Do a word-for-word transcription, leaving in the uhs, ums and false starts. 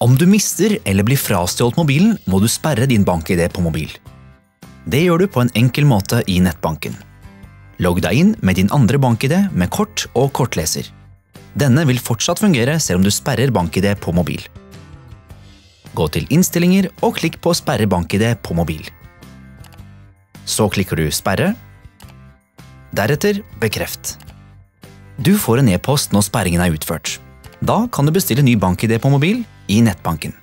Om du mister eller blir frastjålet mobilen, må du sperre din bank-I D på mobil. Det gjør du på en enkel måte i nettbanken. Logg deg inn med din andre bank-I D med kort og kortleser. Denne vil fortsatt fungere selv om du sperrer bank-I D på mobil. Gå til innstillinger og klikk på sperre bank-I D på mobil. Så klikker du sperre. Deretter bekreft. Du får en e-post når sperringen er utført. Da kan du bestille ny bank-I D på mobil i nettbanken.